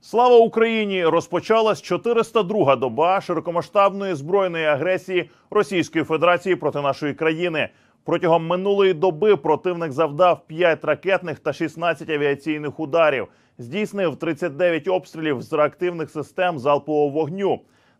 Слава Україні! Розпочалась 402-га доба широкомасштабної збройної агресії Російської Федерації проти нашої країни. Протягом минулої доби противник завдав 5 ракетних та 16 авіаційних ударів. Здійснив 39 обстрілів з реактивних систем залпового вогню.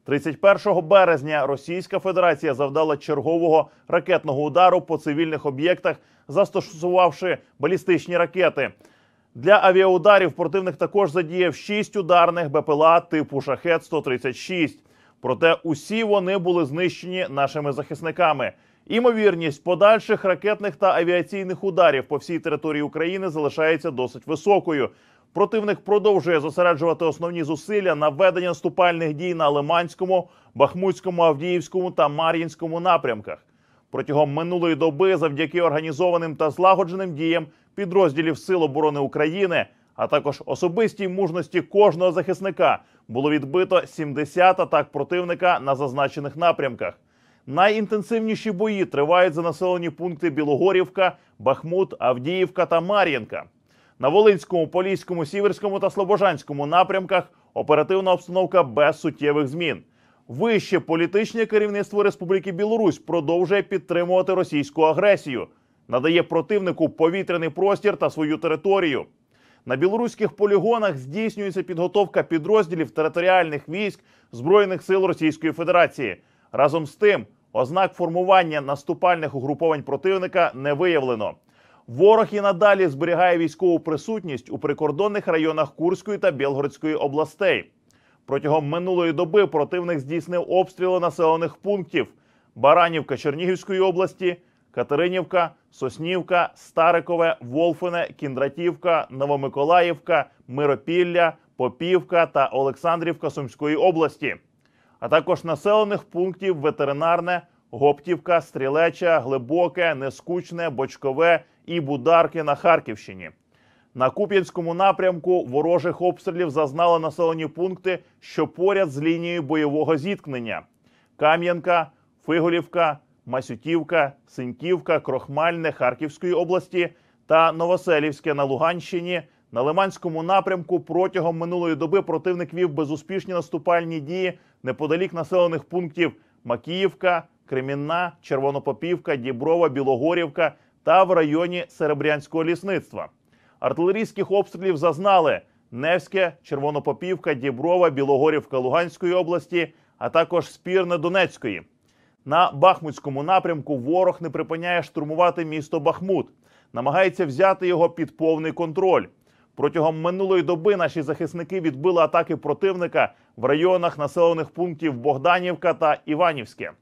31 березня Російська Федерація завдала чергового ракетного удару по цивільних об'єктах, застосувавши балістичні ракети. Для авіаударів противник також задіяв 6 ударних БПЛА типу «Шахед-136». Проте усі вони були знищені нашими захисниками. Імовірність подальших ракетних та авіаційних ударів по всій території України залишається досить високою. Противник продовжує зосереджувати основні зусилля на ведення наступальних дій на Лиманському, Бахмутському, Авдіївському та Мар'їнському напрямках. Протягом минулої доби завдяки організованим та злагодженим діям підрозділів Сил оборони України, а також особистій мужності кожного захисника було відбито 70 атак противника на зазначених напрямках. Найінтенсивніші бої тривають за населені пункти Білогорівка, Бахмут, Авдіївка та Мар'їнка. На Волинському, Поліському, Сіверському та Слобожанському напрямках оперативна обстановка без суттєвих змін. Вище політичне керівництво Республіки Білорусь продовжує підтримувати російську агресію, надає противнику повітряний простір та свою територію. На білоруських полігонах здійснюється підготовка підрозділів територіальних військ Збройних сил Російської Федерації. Разом з тим, ознак формування наступальних угруповань противника не виявлено. Ворог і надалі зберігає військову присутність у прикордонних районах Курської та Білгородської областей. Протягом минулої доби противник здійснив обстріли населених пунктів Баранівка Чернігівської області, Катеринівка, Соснівка, Старикове, Волфине, Кіндратівка, Новомиколаївка, Миропілля, Попівка та Олександрівка Сумської області, а також населених пунктів Ветеринарне, Гоптівка, Стрілеча, Глибоке, Нескучне, Бочкове і Бударки на Харківщині. На Куп'янському напрямку ворожих обстрілів зазнали населені пункти, що поряд з лінією бойового зіткнення: Кам'янка, Фиголівка, Масютівка, Синьківка, Крохмальне Харківської області та Новоселівське на Луганщині. На Лиманському напрямку протягом минулої доби противник вів безуспішні наступальні дії неподалік населених пунктів Макіївка, Кремінна, Червонопопівка, Діброва, Білогорівка та в районі Серебрянського лісництва. Артилерійських обстрілів зазнали Невське, Червонопопівка, Діброва, Білогорівка Луганської області, а також Спірне Донецької. На Бахмутському напрямку ворог не припиняє штурмувати місто Бахмут, намагається взяти його під повний контроль. Протягом минулої доби наші захисники відбили атаки противника в районах населених пунктів Богданівка та Іванівське.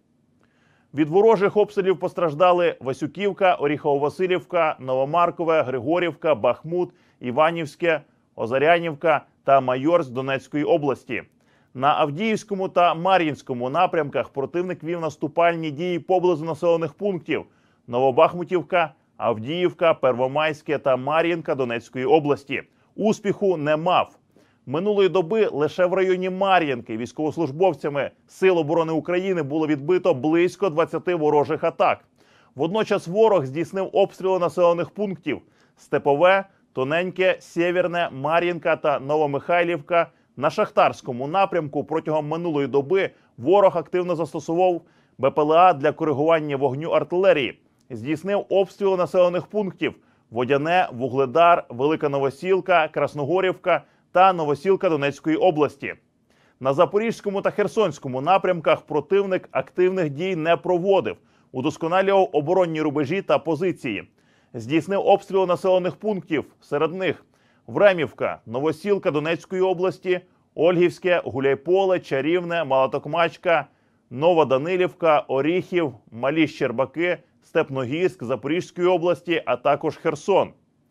Від ворожих обстрілів постраждали Васюківка, Оріхово-Василівка, Новомаркове, Григорівка, Бахмут, Іванівське, Озарянівка та Майорськ Донецької області. На Авдіївському та Мар'їнському напрямках противник вів наступальні дії поблизу населених пунктів Новобахмутівка, Авдіївка, Первомайське та Мар'їнка Донецької області. Успіху не мав. Минулої доби лише в районі Мар'їнки військовослужбовцями Сил оборони України було відбито близько 20 ворожих атак. Водночас ворог здійснив обстріли населених пунктів Степове, Тоненьке, Сєвєрне, Мар'їнка та Новомихайлівка. На Шахтарському напрямку протягом минулої доби ворог активно застосував БПЛА для коригування вогню артилерії. Здійснив обстріли населених пунктів Водяне, Вугледар, Велика Новосілка, Красногорівка та Новосілка Донецької області. На Запорізькому та Херсонському напрямках противник активних дій не проводив, удосконалював оборонні рубежі та позиції. Здійснив обстріли населених пунктів, серед них Времівка, Новосілка Донецької області, Ольгівське, Гуляйполе, Чарівне, Малотокмачка, Новоданилівка, Оріхів, Малі Щербаки, Степногірськ Запорізької області, а також Херсон.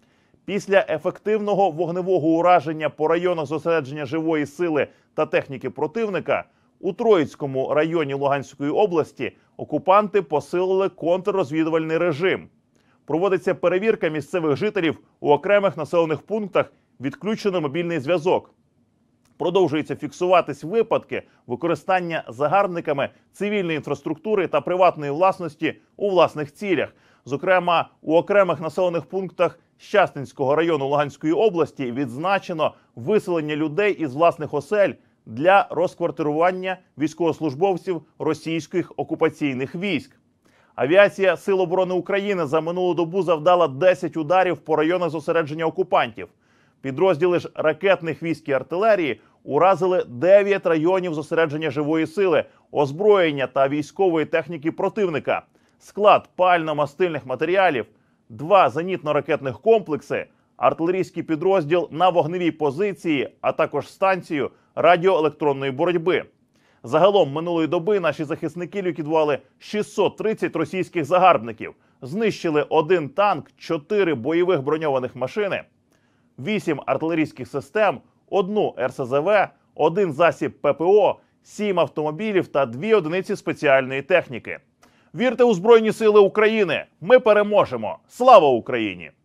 Після ефективного вогневого ураження по районах зосередження живої сили та техніки противника у Троїцькому районі Луганської області окупанти посилили контррозвідувальний режим. Проводиться перевірка місцевих жителів у окремих населених пунктах, відключено мобільний зв'язок. Продовжується фіксуватись випадки використання загарбниками цивільної інфраструктури та приватної власності у власних цілях. Зокрема, у окремих населених пунктах Щастинського району Луганської області відзначено виселення людей із власних осель для розквартирування військовослужбовців російських окупаційних військ. Авіація Сил оборони України за минулу добу завдала 10 ударів по районах зосередження окупантів. Підрозділи ж ракетних військ і артилерії уразили 9 районів зосередження живої сили, озброєння та військової техніки противника, склад пально-мастильних матеріалів, 2 зенітно-ракетних комплекси, артилерійський підрозділ на вогневій позиції, а також станцію радіоелектронної боротьби. Загалом минулої доби наші захисники ліквідували 630 російських загарбників, знищили 1 танк, 4 бойових броньованих машини, 8 артилерійських систем, 1 РСЗВ, 1 засіб ППО, 7 автомобілів та 2 одиниці спеціальної техніки. Вірте у Збройні Сили України! Ми переможемо! Слава Україні!